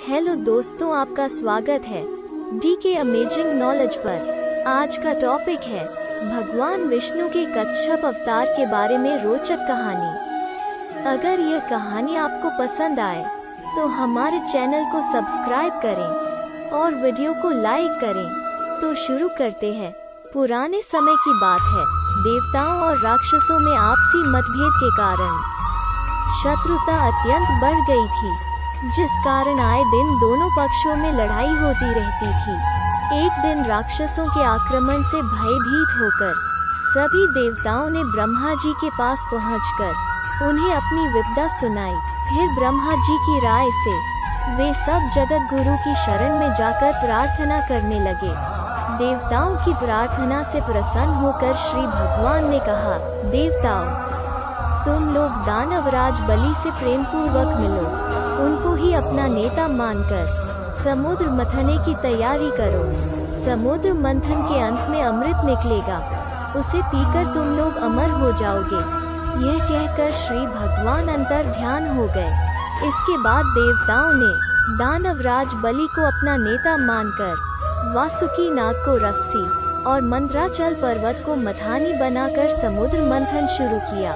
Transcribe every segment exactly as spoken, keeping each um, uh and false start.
Hello दोस्तों, आपका स्वागत है डी के अमेजिंग नॉलेज पर। आज का टॉपिक है भगवान विष्णु के कच्छप अवतार के बारे में रोचक कहानी। अगर यह कहानी आपको पसंद आए तो हमारे चैनल को सब्सक्राइब करें और वीडियो को लाइक करें। तो शुरू करते हैं। पुराने समय की बात है, देवताओं और राक्षसों में आपसी मतभेद के कारण शत्रुता अत्यंत बढ़ गई थी, जिस कारण आए दिन दोनों पक्षों में लड़ाई होती रहती थी। एक दिन राक्षसों के आक्रमण से भयभीत होकर सभी देवताओं ने ब्रह्मा जी के पास पहुंचकर उन्हें अपनी विपदा सुनाई। फिर ब्रह्मा जी की राय से वे सब जगत गुरु की शरण में जाकर प्रार्थना करने लगे। देवताओं की प्रार्थना से प्रसन्न होकर श्री भगवान ने कहा, देवताओं, तुम लोग दानवराज बलि से प्रेम पूर्वक मिलो, उनको ही अपना नेता मानकर समुद्र मंथने की तैयारी करो। समुद्र मंथन के अंत में अमृत निकलेगा, उसे पीकर तुम लोग अमर हो जाओगे। यह कहकर श्री भगवान अंतर ध्यान हो गए। इसके बाद देवताओं ने दानवराज बलि को अपना नेता मानकर वासुकी नाग को रस्सी और मंदराचल पर्वत को मथानी बनाकर समुद्र मंथन शुरू किया।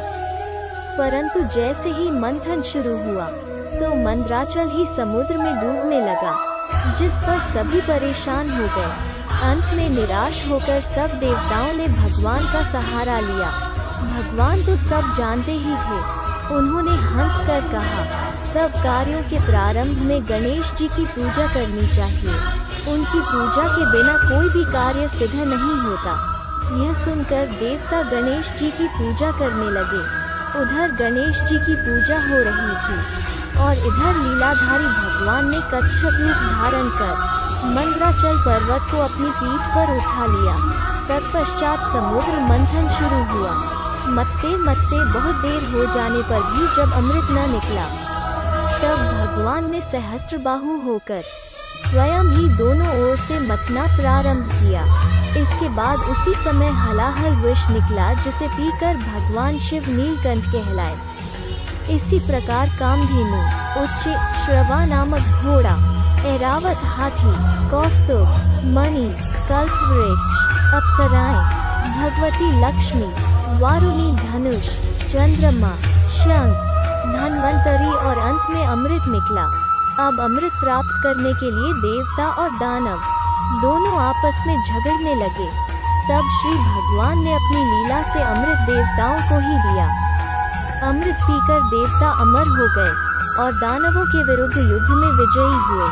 परंतु जैसे ही मंथन शुरू हुआ तो मंदराचल ही समुद्र में डूबने लगा, जिस पर सभी परेशान हो गए। अंत में निराश होकर सब देवताओं ने भगवान का सहारा लिया। भगवान तो सब जानते ही थे। उन्होंने हंस कर कहा, सब कार्यों के प्रारंभ में गणेश जी की पूजा करनी चाहिए। उनकी पूजा के बिना कोई भी कार्य सिद्ध नहीं होता। यह सुनकर देवता गणेश जी की पूजा करने लगे। उधर गणेश जी की पूजा हो रही थी और इधर लीलाधारी भगवान ने कच्छप रूप धारण कर मंदराचल पर्वत को अपनी पीठ पर उठा लिया। तत्पश्चात समुद्र मंथन शुरू हुआ। मथते मथते बहुत देर हो जाने पर भी जब अमृत न निकला, तब भगवान ने सहस्त्रबाहु होकर स्वयं ही दोनों ओर से मथना प्रारंभ किया। इसके बाद उसी समय हलाहल विष निकला, जिसे पीकर भगवान शिव नीलकंठ कहलाए। इसी प्रकार कामधेनु, उच्च श्रवा नामक घोड़ा, ऐरावत हाथी, कौस्तुभ, मणि, कल्पवृक्ष, अप्सराएं, भगवती लक्ष्मी, वारुणी धनुष, चंद्रमा, शंख, धन्वंतरी और अंत में अमृत निकला। अब अमृत प्राप्त करने के लिए देवता और दानव दोनों आपस में झगड़ने लगे। तब श्री भगवान ने अपनी लीला से अमृत देवताओं को ही दिया। अमृत पीकर देवता अमर हो गए और दानवों के विरुद्ध युद्ध में विजयी हुए।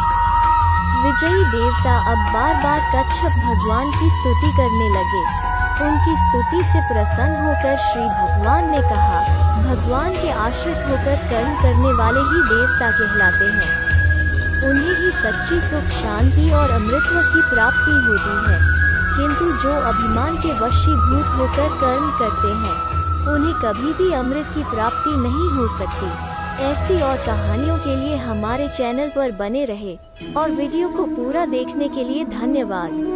विजयी देवता अब बार बार कच्छप भगवान की स्तुति करने लगे। उनकी स्तुति से प्रसन्न होकर श्री भगवान ने कहा, भगवान के आश्रित होकर कर्म करने वाले ही देवता कहलाते हैं। उन्हें ही सच्ची सुख, शांति और अमृतत्व की प्राप्ति होती है। किंतु जो अभिमान के वशीभूत होकर कर्म करते हैं, उन्हें कभी भी अमृत की प्राप्ति नहीं हो सकती। ऐसी और कहानियों के लिए हमारे चैनल पर बने रहे और वीडियो को पूरा देखने के लिए धन्यवाद।